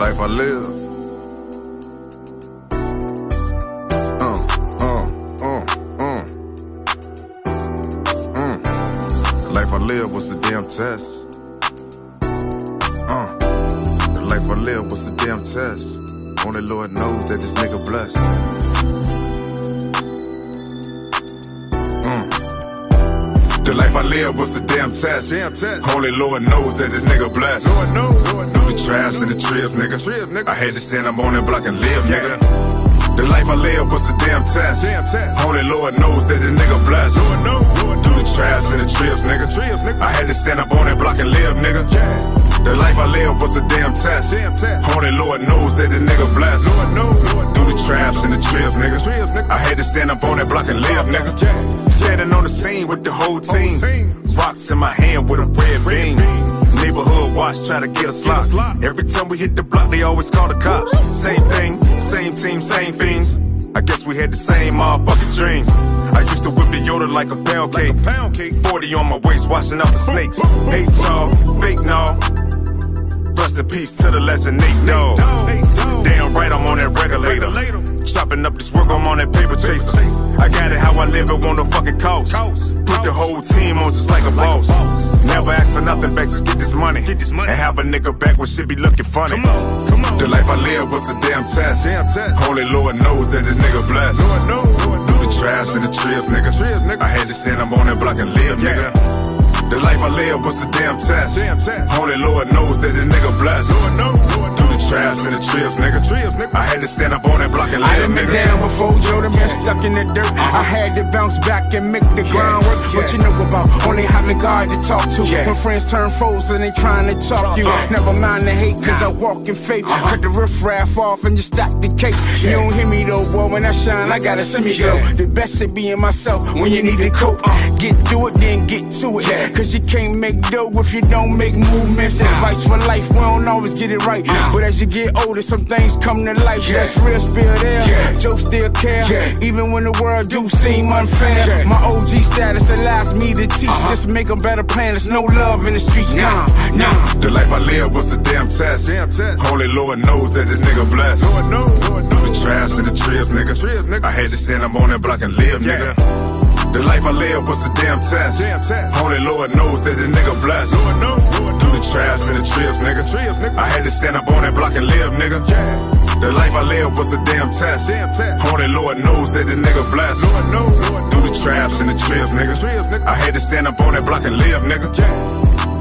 life I live. The life I live was a damn test. The life I live was a damn test. Only Lord knows that this nigga blessed. The life I live was a damn test. Only Lord knows that this nigga blessed. Through the traps and the trips, nigga. I had to stand up on that block and live, nigga. The life I live was a damn test. Only Lord knows that this nigga blessed. Through the traps and the trips, nigga. I had to stand up on that block and live, nigga. The life I live was a damn test. Only Lord knows that this nigga blessed. Through the traps and the trips, nigga. I had to stand up on that block and live, nigga. Standing on the scene with the whole team. Rocks in my hand with a red beam. Neighborhood watch, try to get us locked. Every time we hit the block, they always call the cops. Same thing, same team, same things. I guess we had the same motherfucking dreams. I used to whip the Yoda like a pound cake. 40 on my waist, washing out the snakes. Hate y'all, fake no. Rest in peace to the legend Nate Dogg. Damn right, I'm on that regulator. Chopping up this work, I'm on that paper chaser. I got it how I live, it won't no fucking cost. Put the whole team on just like a boss. Never ask for nothing back, just get this money. And have a nigga back when shit be looking funny. The life I live was a damn test. Only Lord knows that this nigga blessed. Through the traps and the trips, nigga. I had to stand up on that block and live, nigga. The life I live was a damn test. Only Lord knows that this nigga blessed. Through the traps and the trips, nigga. I had to stand up on that block and live, nigga. I down before Yoda been stuck in the dirt. I had to bounce back and make the groundwork. What you know about only having God to talk to. When friends turn foes and they trying to talk you. Never mind the hate, cause I walk in faith. Cut the riffraff off and just stack the cake. You don't hear me though, boy, when I shine, I got a semi-glow. The best at being myself when you need to cope. Get through it, then get to it. Cause you can't make dough if you don't make movements. Advice for life, we don't always get it right. But as you get older, some things come to life. That's real spill there. Joe still care, even when the world do seem unfair. My OG status allows me to teach. Just make a better plan, there's no love in the streets. Nah. The life I live was a damn test. Only Lord knows that this nigga blessed. Through the traps and the trips, nigga. I had to stand up on that block and live, nigga. The life I live was a damn test. Only Lord knows that this nigga blessed. Through the traps and the trips, nigga. I had to stand up on that block and live, nigga. The life I live was a damn test. Only Lord knows that this nigga blessed. Through the traps and the trips, nigga. I had to stand up on that block and live, nigga.